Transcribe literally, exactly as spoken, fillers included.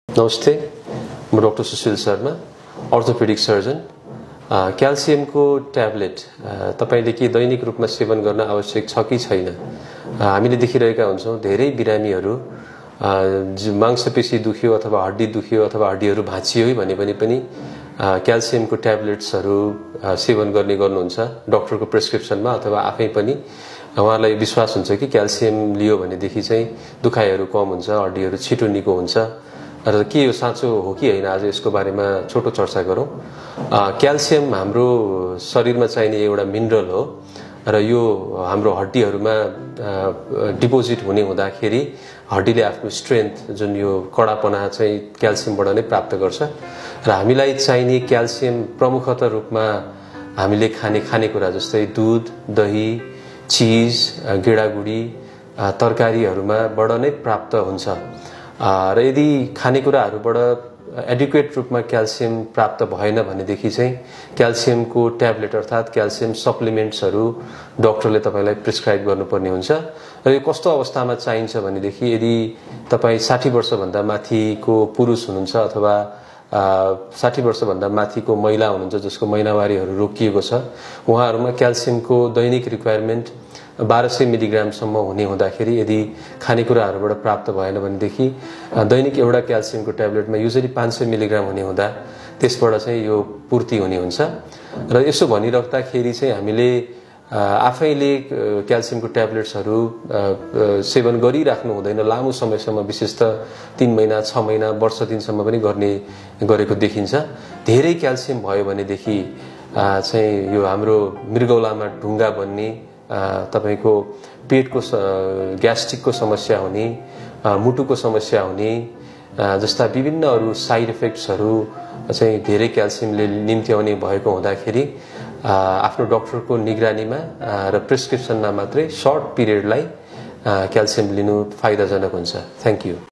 नमस्ते, म doctor Sushil Sharma, orthopaedic surgeon. Calcium को ट्याब्लेट तपाईले के दैनिक रूपमा सेवन गर्न आवश्यक छ कि छैन? हामीले देखिरहेका हुन्छौं धेरै बिरामीहरू मांसपेशी दुख्यो अथवा हड्डी दुख्यो अथवा हड्डीहरू भाँचियो भने पनि पनि क्याल्सियमको ट्याब्लेट्सहरू सेवन गर्ने गर्नुहुन्छ डाक्टरको प्रेस्क्रिप्सनमा अथवा आफै पनि उहाँलाई विश्वास हुन्छ कि क्याल्सियम लियो भनेदेखि चाहिँ दुखाइहरू कम हुन्छ, हड्डीहरू छिटो निको हुन्छ। र के यो साँचो हो कि हैन, आज यसको बारेमा छोटो चर्चा गरौँ। क्याल्सियम हाम्रो शरीरमा चाहिने एउटा मिनरल हो र यो हाम्रो हड्डीहरूमा डिपोजिट हुने हुँदाखेरि हड्डीले आफ्नो स्ट्रेन्थ जुन यो कडापना चाहिँ क्याल्सियमबाट नै प्राप्त गर्छ र हामीलाई चाहिने क्याल्सियम प्रमुखतः रूपमा हामीले खाने खानेकुरा जस्तै दूध, दही, चीज, गेडागुडी, तरकारीहरूमा बाट नै प्राप्त हुन्छ। र यदि खानेकुराहरूबाट एडिक्वेट रूपमा क्याल्सियम प्राप्त भएन भनेदेखि चाहिँ क्याल्सियमको ट्याब्लेट अर्थात क्याल्सियम सप्लिमेन्ट्सहरू डाक्टरले तपाईलाई प्रिस्क्राइब गर्नुपर्ने हुन्छ। र यो कस्तो अवस्थामा चाहिन्छ भनेदेखि यदि तपाई साठी वर्षभन्दा माथिको पुरुष हुनुहुन्छ अथवा साठी वर्षभन्दा माथिको महिला हुनुहुन्छ जसको महिनावारीहरू रोकिएको छ, उहाँहरूमा क्याल्सियमको दैनिक रिक्वायरमेन्ट बाह्र सय मिलिग्रामसम्म हुने हुँदाखेरि यदि खानेकुराहरूबाट प्राप्त भएन भनेदेखि दैनिक एउटा क्याल्सियमको ट्याब्लेटमा युजली पाँच सय मिलिग्राम हुने हुँदा त्यसबाट चाहिँ यो पूर्ति हुने हुन्छ। र यसो भनिराख्दाखेरि चाहिँ हामीले आफैले क्याल्सियमको ट्याब्लेट्सहरू सेवन गरिराख्नु हुँदैन लामो समयसम्म, विशेष त तीन महिना, छ महिना, वर्ष दिनसम्म पनि गर्ने गरेको देखिन्छ। धेरै क्याल्सियम भयो भनेदेखि चाहिँ यो हाम्रो मृगौलामा ढुङ्गा बन्ने, तपाईको पेटको ग्यास्ट्रिकको समस्या हुने, मुटुको समस्या हुने जस्ता विभिन्न अरू साइड इफेक्ट्सहरू चाहिँ धेरै क्याल्सियमले निम्त्याउने भएको हुँदाखेरि आफ्नो डाक्टरको निगरानीमा र प्रेस्क्रिप्सनमा मात्रै सर्ट पिरियडलाई क्याल्सियम लिनु फाइदाजनक हुन्छ। Thank you.